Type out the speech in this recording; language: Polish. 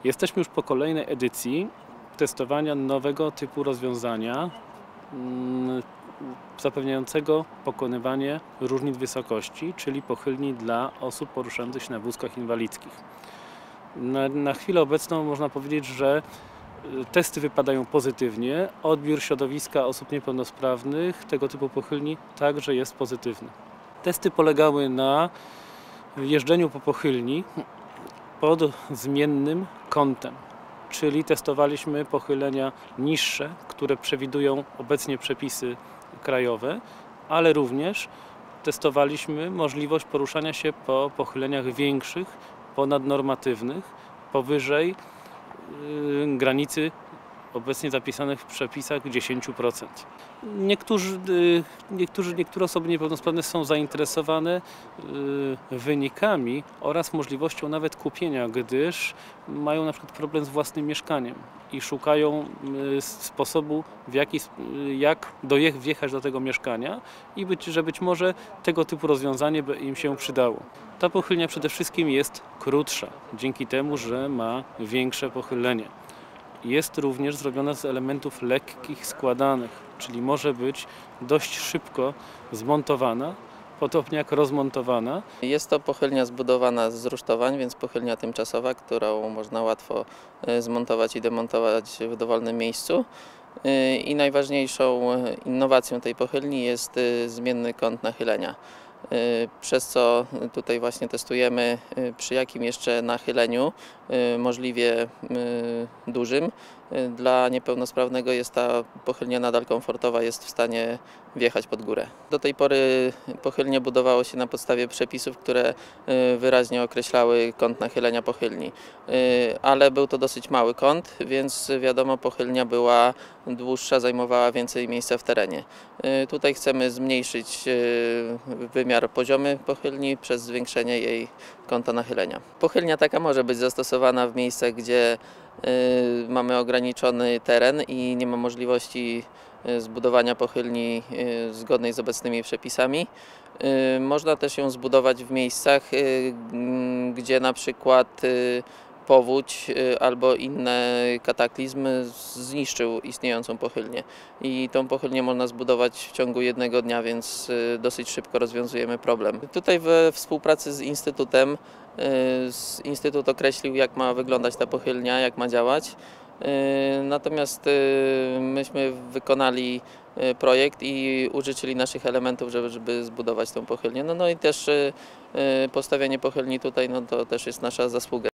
Jesteśmy już po kolejnej edycji testowania nowego typu rozwiązania zapewniającego pokonywanie różnic wysokości, czyli pochylni dla osób poruszających się na wózkach inwalidzkich. Na chwilę obecną można powiedzieć, że testy wypadają pozytywnie. Odbiór środowiska osób niepełnosprawnych tego typu pochylni także jest pozytywny. Testy polegały na jeżdżeniu po pochylni pod zmiennym kątem, czyli testowaliśmy pochylenia niższe, które przewidują obecnie przepisy krajowe, ale również testowaliśmy możliwość poruszania się po pochyleniach większych, ponadnormatywnych, powyżej granicy obecnie zapisanych w przepisach 10%. Niektóre osoby niepełnosprawne są zainteresowane wynikami oraz możliwością nawet kupienia, gdyż mają na przykład problem z własnym mieszkaniem i szukają sposobu, jak wjechać do tego mieszkania i że być może tego typu rozwiązanie by im się przydało. Ta pochylnia przede wszystkim jest krótsza, dzięki temu, że ma większe pochylenie. Jest również zrobiona z elementów lekkich, składanych, czyli może być dość szybko zmontowana, podobnie jak rozmontowana. Jest to pochylnia zbudowana z rusztowań, więc pochylnia tymczasowa, którą można łatwo zmontować i demontować w dowolnym miejscu. I najważniejszą innowacją tej pochylni jest zmienny kąt nachylenia. Przez co tutaj właśnie testujemy, przy jakim jeszcze nachyleniu, możliwie dużym, dla niepełnosprawnego jest ta pochylnia nadal komfortowa, jest w stanie wjechać pod górę. Do tej pory pochylnie budowało się na podstawie przepisów, które wyraźnie określały kąt nachylenia pochylni, ale był to dosyć mały kąt, więc wiadomo, pochylnia była dłuższa, zajmowała więcej miejsca w terenie. Tutaj chcemy zmniejszyć wymiar poziomy pochylni przez zwiększenie jej kąta nachylenia. Pochylnia taka może być zastosowana w miejscach, gdzie mamy ograniczony teren i nie ma możliwości zbudowania pochylni zgodnej z obecnymi przepisami. Można też ją zbudować w miejscach, gdzie na przykład powódź albo inny kataklizm zniszczył istniejącą pochylnię. I tą pochylnię można zbudować w ciągu jednego dnia, więc dosyć szybko rozwiązujemy problem. Tutaj we współpracy z Instytutem, Instytut określił, jak ma wyglądać ta pochylnia, jak ma działać. Natomiast myśmy wykonali projekt i użyczyli naszych elementów, żeby zbudować tą pochylnię. No i też postawienie pochylni tutaj, no to też jest nasza zasługa.